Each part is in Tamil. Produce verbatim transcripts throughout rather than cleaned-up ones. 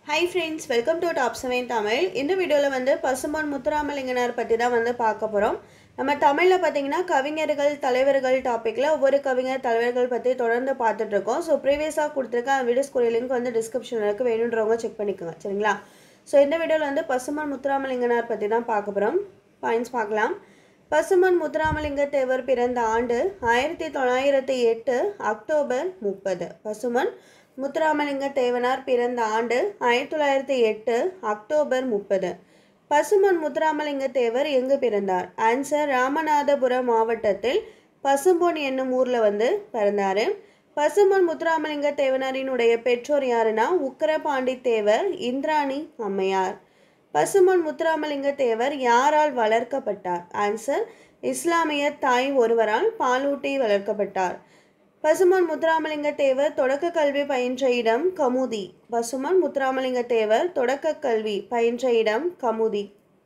Hi friends, welcome to Top seven Tamil. இந்த வீடியோல வந்து பசும்பொன் முத்துராமலிங்கனார் பத்தி தான் வந்து பார்க்க போறோம். நம்ம தமிழ்ல பாத்தீங்கன்னா கவிஞர்கள் தலைவர்கள் டாபிக்ல ஒவ்வொரு கவிஞர் தலைவர்கள் பத்தி தொடர்ந்து பார்த்துட்டு இருக்கோம். சோ ப்ரீவியஸா கொடுத்திருக்க வீடியோஸ்க்குரிய லிங்க் வந்து டிஸ்கிரிப்ஷன்ல இருக்கு, வேணும்ன்றவங்க செக் பண்ணிக்கோங்க சரிங்களா. சோ இந்த வீடியோல வந்து பசும்பொன் முத்துராமலிங்கனார் பத்தி தான் பார்க்க போறோம். பாயிண்ட்ஸ் பார்க்கலாம். பசும்பொன் முத்துராமலிங்க தேவர் பிறந்த ஆண்டு ஆயிரத்தி தொள்ளாயிரத்தி எட்டு அக்டோபர் முப்பது. பசும்பொன் முத்துராமலிங்க தேவனார் பிறந்த ஆண்டு ஆயிரத்தி தொள்ளாயிரத்தி எட்டு அக்டோபர் முப்பது. பசும்பொன் முத்துராமலிங்க தேவர் எங்கு பிறந்தார்? ஆன்சர், ராமநாதபுரம் மாவட்டத்தில் பசும்பொன் என்னும் ஊர்ல வந்து பிறந்தாரு. பசும்பொன் முத்துராமலிங்க தேவனாரினுடைய பெற்றோர் யாருன்னா உக்கிரபாண்டி தேவர், இந்திராணி அம்மையார். பசும்பொன் முத்துராமலிங்க தேவர் யாரால் வளர்க்கப்பட்டார்? ஆன்சர், இஸ்லாமிய தாய் ஒருவரால் பாலூட்டி வளர்க்கப்பட்டார். பசும்பொன் முத்துராமலிங்க தேவர் தொடக்க கல்வி பயின்ற இடம் கமுதி. பசும்பொன் முத்துராமலிங்க தேவர் தொடக்க கல்வி பயின்ற இடம் கமுதி.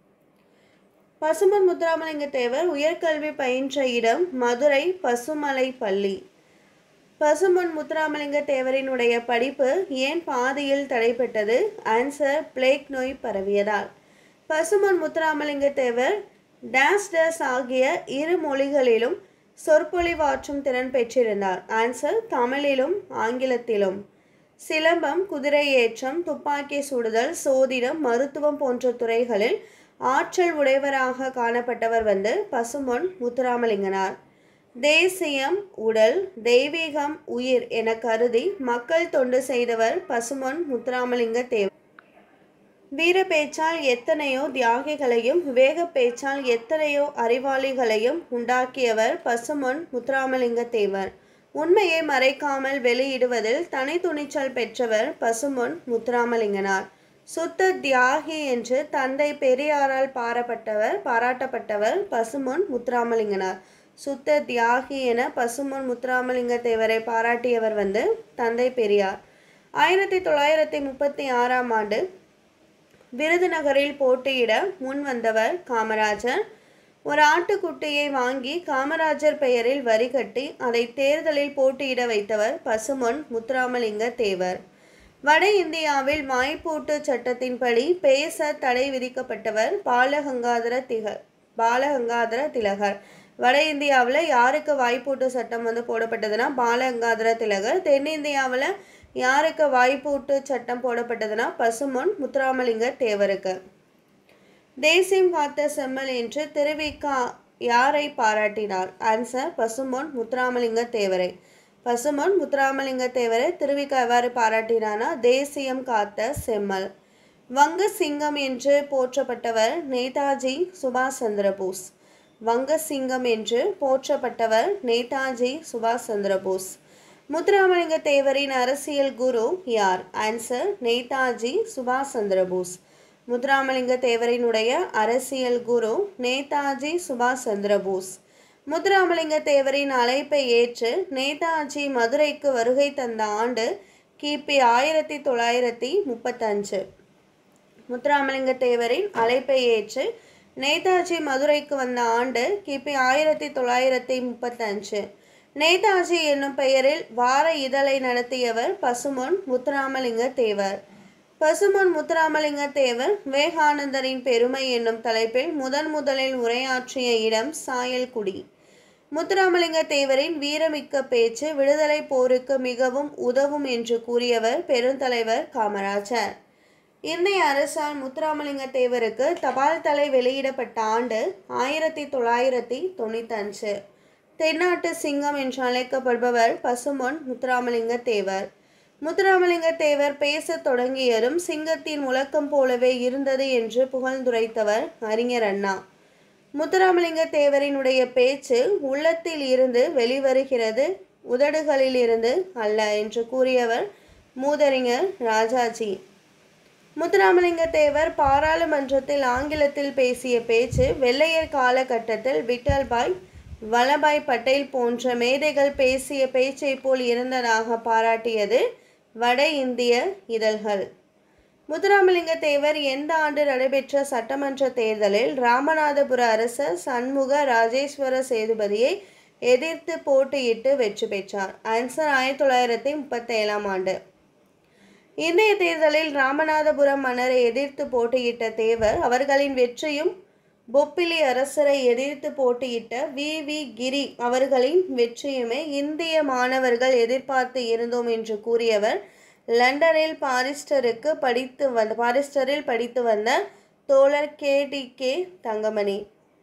பசும்பொன் முத்துராமலிங்க தேவர் உயர்கல்வி பயின்ற இடம் மதுரை பசுமலை பள்ளி. பசும்பொன் முத்துராமலிங்க தேவரினுடைய படிப்பு ஏன் பாதியில் தடைப்பட்டது? ஆன்சர், பிளேக் நோய் பரவியதால். பசும்பொன் முத்துராமலிங்க தேவர் டேஸ் டேஸ் ஆகிய இரு மொழிகளிலும் சொற்பொழிவாற்றும் திறன் பெற்றிருந்தார். ஆன்சர், தமிழிலும் ஆங்கிலத்திலும். சிலம்பம், குதிரை ஏற்றம், துப்பாக்கி சுடுதல், சோதிடம், மருத்துவம் போன்ற துறைகளில் ஆற்றல் உடையவராக காணப்பட்டவர் வந்து பசும்பொன் முத்துராமலிங்கனார். தேசியம் உடல், தெய்வீகம் உயிர் என கருதி மக்கள் தொண்டு செய்தவர் பசும்பொன் முத்துராமலிங்க தேவர். வீர பேச்சால் எத்தனையோ தியாகிகளையும் வேக பேச்சால் எத்தனையோ அறிவாளிகளையும் உண்டாக்கியவர் பசும்பொன் முத்துராமலிங்க தேவர். உண்மையை மறைக்காமல் வெளியிடுவதில் தனி துணிச்சல் பெற்றவர் பசும்பொன் முத்துராமலிங்கனார். சுத்த தியாகி என்று தந்தை பெரியாரால் பாராட்டப்பட்டவர் பாராட்டப்பட்டவர் பசும்பொன் முத்துராமலிங்கனார். சுத்த தியாகி என பசும்பொன் முத்துராமலிங்க தேவரை பாராட்டியவர் வந்து தந்தை பெரியார். ஆயிரத்தி தொள்ளாயிரத்தி முப்பத்தி ஆறாம் ஆண்டு விருதுநகரில் போட்டியிட முன் வந்தவர் காமராஜர். ஒரு ஆட்டுக்குட்டியை வாங்கி காமராஜர் பெயரில் வரி கட்டி அதை தேர்தலில் போட்டியிட வைத்தவர் பசும்பொன் முத்துராமலிங்க தேவர். வட இந்தியாவில் வாய்ப்பூட்டு சட்டத்தின்படி பேச தடை விதிக்கப்பட்டவர் பாலகங்காதர திக பாலகங்காதர திலகர். வட இந்தியாவில் யாருக்கு வாய்ப்பூட்டு சட்டம் வந்து போடப்பட்டதுன்னா பாலகங்காதர திலகர். தென்னிந்தியாவில் யாருக்கு வாய்ப்பூட்டு சட்டம் போடப்பட்டதுன்னா பசும்பொன் முத்துராமலிங்க தேவருக்கு. தேசியம் காத்த செம்மல் என்று திருவிக்கா யாரை பாராட்டினார்? ஆன்சர், பசும்பொன் முத்துராமலிங்க தேவரை. பசும்பொன் முத்துராமலிங்க தேவரை திருவிக்கா எவ்வாறு பாராட்டினார்னா தேசியம் காத்த செம்மல். வங்க சிங்கம் என்று போற்றப்பட்டவர் நேதாஜி சுபாஷ் சந்திரபோஸ். வங்க சிங்கம் என்று போற்றப்பட்டவர் நேதாஜி சுபாஷ் சந்திரபோஸ். முத்துராமலிங்க தேவரின் அரசியல் குரு யார்? ஆன்சர், நேதாஜி சுபாஷ் சந்திரபோஸ். முத்துராமலிங்க தேவரினுடைய அரசியல் குரு நேதாஜி சுபாஷ் சந்திரபோஸ். முத்துராமலிங்க தேவரின் அழைப்பை ஏற்று நேதாஜி மதுரைக்கு வருகை தந்த ஆண்டு கிபி ஆயிரத்தி தொள்ளாயிரத்தி முப்பத்தஞ்சு. முத்துராமலிங்க தேவரின் அழைப்பை ஏற்று நேதாஜி மதுரைக்கு வந்த ஆண்டு கிபி ஆயிரத்தி தொள்ளாயிரத்தி முப்பத்தஞ்சு. நேதாஜி என்னும் பெயரில் வார இதழை நடத்தியவர் பசும்பொன் முத்துராமலிங்க தேவர். பசும்பொன் முத்துராமலிங்க தேவர் விவேகானந்தரின் பெருமை என்னும் தலைப்பில் முதன் முதலில் உரையாற்றிய இடம் சாயல்குடி. முத்துராமலிங்க தேவரின் வீரமிக்க பேச்சு விடுதலை போருக்கு மிகவும் உதவும் என்று கூறியவர் பெருந்தலைவர் காமராஜர். இந்திய அரசால் முத்துராமலிங்க தேவருக்கு தபால் தலை வெளியிடப்பட்ட ஆண்டு ஆயிரத்தி தொள்ளாயிரத்தி தொண்ணூத்தி அஞ்சு. தென்னாட்டு சிங்கம் என்று அழைக்கப்படுபவர் பசும்பொன் முத்துராமலிங்க தேவர். முத்துராமலிங்க தேவர் பேச தொடங்கியதும் சிங்கத்தின் முழக்கம் போலவே இருந்தது என்று புகழ்ந்துரைத்தவர் அறிஞர் அண்ணா. முத்துராமலிங்க தேவரினுடைய பேச்சு உள்ளத்தில் இருந்து வெளிவருகிறது, உதடுகளில் இருந்து அல்ல என்று கூறியவர் மூதறிஞர் ராஜாஜி. முத்துராமலிங்க தேவர் பாராளுமன்றத்தில் ஆங்கிலத்தில் பேசிய பேச்சு வெள்ளையர் காலகட்டத்தில் விட்டல்பாய் வல்லபாய் பட்டேல் போன்ற மேதைகள் பேசிய பேச்சை போல் இருந்ததாக பாராட்டியது வட இந்திய இதழ்கள். முத்துராமலிங்க தேவர் எந்த ஆண்டு நடைபெற்ற சட்டமன்ற தேர்தலில் ராமநாதபுர அரசர் சண்முக ராஜேஸ்வர சேதுபதியை எதிர்த்து போட்டியிட்டு வெற்றி பெற்றார்? ஆன்சர், ஆயிரத்தி தொள்ளாயிரத்தி முப்பத்தி ஏழாம் ஆண்டு. இந்திய தேர்தலில் ராமநாதபுரம் மன்னரை எதிர்த்து போட்டியிட்ட தேவர் அவர்களின் வெற்றியும் பொப்பிலி அரசரை எதிர்த்து போட்டியிட்ட வி வி கிரி அவர்களின் வெற்றியுமே இந்திய மாணவர்கள் எதிர்பார்த்து இருந்தோம் என்று கூறியவர் லண்டனில் பாரிஸ்டருக்கு படித்து வந்த பாரிஸ்டரில் படித்து வந்த தோழர் K D K Thangamani.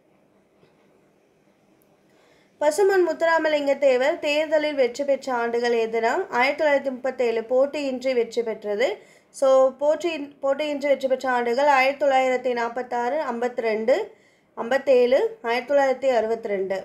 Pasumpon Muthuramalinga Thevar தேர்தலில் வெற்றி பெற்ற ஆண்டுகள் எதுனா ஆயிரத்தி தொள்ளாயிரத்தி முப்பத்தேழு போட்டியின்றி வெற்றி பெற்றது. ஸோ போட்டி போட்டியின்றி வெற்றி பெற்ற ஆண்டுகள் ஆயிரத்தி தொள்ளாயிரத்தி நாற்பத்தாறு, ஐம்பத்தி ரெண்டு, ஐம்பத்தேழு, ஆயிரத்தி தொள்ளாயிரத்தி அறுபத்தி ரெண்டு.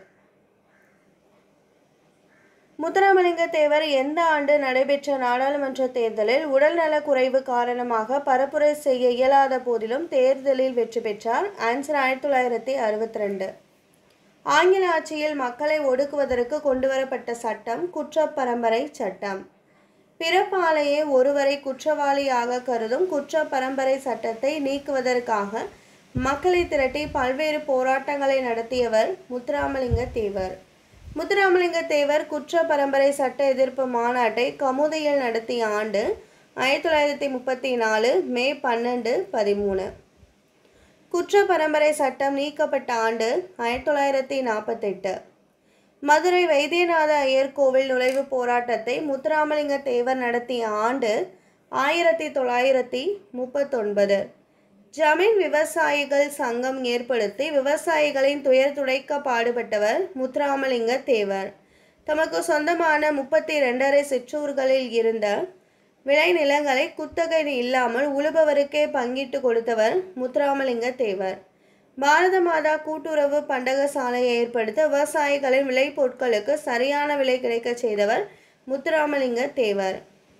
முத்துராமலிங்க தேவர் எந்த ஆண்டு நடைபெற்ற நாடாளுமன்ற தேர்தலில் உடல்நல குறைவு காரணமாக பரப்புரை செய்ய இயலாத போதிலும் தேர்தலில் வெற்றி பெற்றார்? ஆன்சர் ஆயிரத்தி தொள்ளாயிரத்தி அறுபத்தி ரெண்டு. ஆங்கில ஆட்சியில் மக்களை ஒடுக்குவதற்கு கொண்டுவரப்பட்ட சட்டம் குற்றப்பரம்பரை சட்டம். பிறப்பாலேயே ஒருவரை குற்றவாளியாக கருதும் குற்ற பரம்பரை சட்டத்தை நீக்குவதற்காக மக்களை திரட்டி பல்வேறு போராட்டங்களை நடத்தியவர் முத்துராமலிங்க தேவர். முத்துராமலிங்க தேவர் குற்ற பரம்பரை சட்ட எதிர்ப்பு மாநாட்டை கமுதியில் நடத்திய ஆண்டு ஆயிரத்தி தொள்ளாயிரத்தி முப்பத்தி நாலு மே பன்னெண்டு பதிமூணு. குற்ற பரம்பரை சட்டம் நீக்கப்பட்ட ஆண்டு ஆயிரத்தி தொள்ளாயிரத்தி நாற்பத்தெட்டு. மதுரை வைத்தியநாத ஐயர் கோவில் நுழைவு போராட்டத்தை முத்துராமலிங்க தேவர் நடத்திய ஆண்டு ஆயிரத்தி தொள்ளாயிரத்தி முப்பத்தொன்பது. ஜமீன் விவசாயிகள் சங்கம் ஏற்படுத்தி விவசாயிகளின் துயர் துடைக்க பாடுபட்டவர் முத்துராமலிங்க தேவர். தமக்கு சொந்தமான முப்பத்தி இரண்டரை சிற்றூர்களில் இருந்த விளைநிலங்களை குத்தகை இல்லாமல் உழுபவருக்கே பங்கிட்டு கொடுத்தவர் முத்துராமலிங்க தேவர். பாரத மாதா கூட்டுறவு பண்டக சாலையை ஏற்படுத்த விவசாயிகளின் விளைபொருட்களுக்கு சரியான விலை கிடைக்க செய்தவர் முத்துராமலிங்க தேவர்.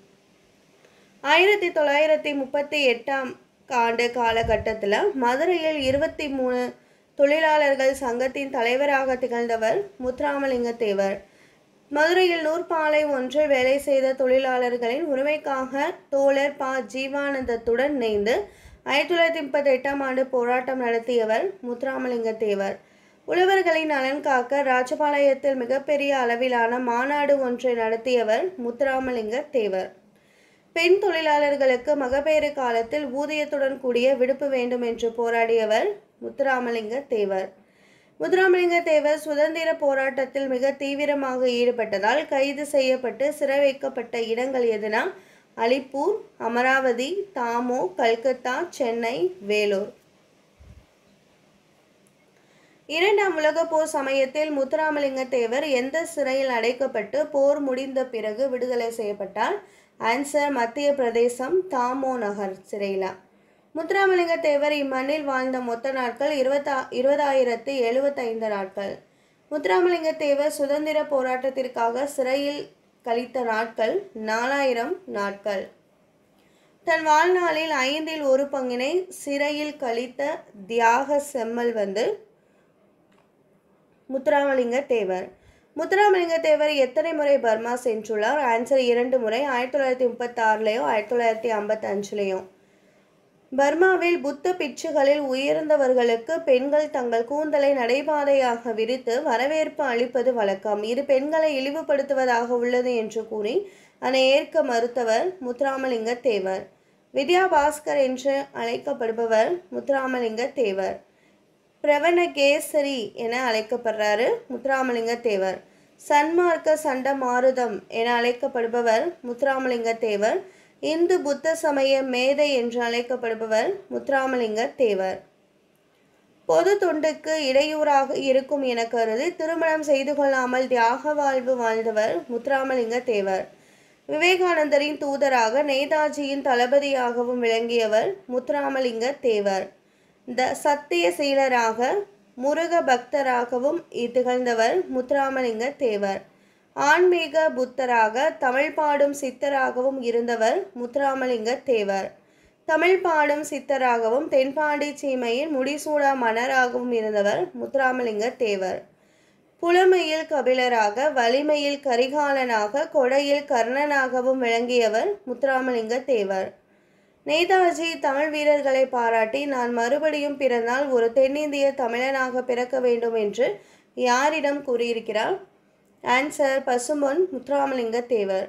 ஆயிரத்தி தொள்ளாயிரத்தி முப்பத்தி எட்டாம் ஆண்டு காலகட்டத்தில் மதுரையில் இருபத்தி மூணு தொழிலாளர்கள் சங்கத்தின் தலைவராக திகழ்ந்தவர் முத்துராமலிங்க தேவர். மதுரையில் நூற்பாலை ஒன்றில் வேலை செய்த தொழிலாளர்களின் உரிமைக்காக தோழர் ப ஜீவானந்தத்துடன் இணைந்து ஆயிரத்தி தொள்ளாயிரத்தி முப்பத்தி எட்டாம் ஆண்டு போராட்டம் நடத்தியவர் முத்துராமலிங்க தேவர். உழவர்களின் நலன் காக்க ராஜபாளையத்தில் மிகப்பெரிய அளவிலான மாநாடு ஒன்றை நடத்தியவர் முத்துராமலிங்க தேவர். பெண் தொழிலாளர்களுக்கு மகப்பேறு காலத்தில் ஊதியத்துடன் கூடிய விடுப்பு வேண்டும் என்று போராடியவர் முத்துராமலிங்க தேவர். முத்துராமலிங்க தேவர் சுதந்திர போராட்டத்தில் மிக தீவிரமாக ஈடுபட்டதால் கைது செய்யப்பட்டு சிறை வைக்கப்பட்ட இடங்கள் எதுனா அலிப்பூர், அமராவதி, தாமோ, கல்கத்தா, சென்னை, வேலூர். இரண்டாம் உலக போர் சமயத்தில் முத்துராமலிங்க தேவர் எந்த சிறையில் அடைக்கப்பட்டு போர் முடிந்த பிறகு விடுதலை செய்யப்பட்டார்? ஆன்சர் மத்திய பிரதேசம், தாமோ நகர் சிறையில. முத்துராமலிங்க தேவர் இம்மண்ணில் வாழ்ந்த மொத்த நாட்கள் இருபத்தா இருபதாயிரத்தி எழுபத்தைந்து நாட்கள். முத்துராமலிங்க தேவர் சுதந்திர போராட்டத்திற்காக சிறையில் கழித்த நாட்கள் நாலாயிரம் நாட்கள். தன் வாழ்நாளில் ஐந்தில் ஒரு பங்கினை சிறையில் கழித்த தியாக செம்மல் வந்து முத்துராமலிங்க தேவர். முத்துராமலிங்க தேவர் எத்தனை முறை பர்மா சென்றுள்ளார்? ஆன்சர் இரண்டு முறை, ஆயிரத்தி தொள்ளாயிரத்தி முப்பத்தி ஆறுலையும் ஆயிரத்தி தொள்ளாயிரத்தி ஐம்பத்தி அஞ்சுலையும். பர்மாவில் புத்த பிட்சுகளில் உயர்ந்தவர்களுக்கு பெண்கள் தங்கள் கூந்தலை நடைபாதையாக விரித்து வரவேற்பு அளிப்பது வழக்கம். இது பெண்களை இழிவுபடுத்துவதாக உள்ளது என்று கூறி அதனை ஏற்க மறுத்தவர் முத்துராமலிங்க தேவர். வித்யா பாஸ்கர் என்று அழைக்கப்படுபவர் முத்துராமலிங்க தேவர். பிரவணகேசரி என அழைக்கப்படுறாரு முத்துராமலிங்க தேவர். சன்மார்க்க சண்ட மாருதம் என அழைக்கப்படுபவர் முத்துராமலிங்க தேவர். இந்து புத்த சமய மேதை என்று அழைக்கப்படுபவர் முத்துராமலிங்க தேவர். பொது தொண்டுக்கு இடையூறாக இருக்கும் என கருதி திருமணம் செய்து கொள்ளாமல் தியாக வாழ்வு வாழ்ந்தவர் முத்துராமலிங்க தேவர். விவேகானந்தரின் தூதராக நேதாஜியின் தளபதியாகவும் விளங்கியவர் முத்துராமலிங்க தேவர். த சத்திய சீலராக முருக பக்தராகவும் திகழ்ந்தவர் முத்துராமலிங்க தேவர். ஆன்மீக புத்தராக தமிழ் பாடும் சித்தராகவும் இருந்தவர் முத்துராமலிங்க தேவர். தமிழ் பாடும் சித்தராகவும் தென்பாண்டி சீமையில் முடிசூடா மன்னராகவும் இருந்தவர் முத்துராமலிங்க தேவர். புலமையில் கபிலராக, வலிமையில் கரிகாலனாக, கொடையில் கர்ணனாகவும் விளங்கியவர் முத்துராமலிங்க தேவர். நேதாஜி தமிழ் வீரர்களை பாராட்டி நான் மறுபடியும் பிறந்தால் ஒரு தென்னிந்திய தமிழனாக பிறக்க வேண்டும் என்று யாரிடம் கூறியிருக்கிறார்? ஆன்சர் பசும்பொன் முத்துராமலிங்க தேவர்.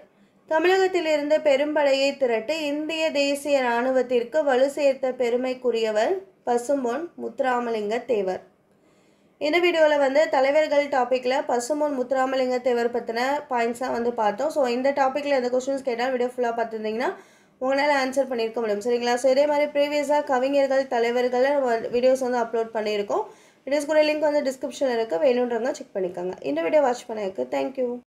தமிழகத்திலிருந்து பெரும்படையை திரட்டி இந்திய தேசிய இராணுவத்திற்கு வலு சேர்த்த பெருமைக்குரியவர் பசும்பொன் முத்துராமலிங்க தேவர். இந்த வீடியோவில் வந்து தலைவர்கள் டாப்பிக்கில் பசும்பொன் முத்துராமலிங்க தேவர் பற்றின பாயிண்ட்ஸாக வந்து பார்த்தோம். ஸோ இந்த டாப்பிக்கில் எந்த கொஸ்டின்ஸ் கேட்டால் வீடியோ ஃபுல்லாக பார்த்துருந்தீங்கன்னா உங்களால் ஆன்சர் பண்ணியிருக்க முடியும். சரிங்களா? ஸோ இதே மாதிரி ப்ரீவியஸாக கவிஞர்கள் தலைவர்கள் வீடியோஸ் வந்து அப்லோட் பண்ணியிருக்கோம். வீடியோஸ் கூட லிங்க் வந்து டிஸ்கிரிப்ஷனில் இருக்குது, வேணுன்றவங்க செக் பண்ணிக்கோங்க. இந்த வீடியோ வாட்ச் பண்ணதுக்கு தேங்க்யூ.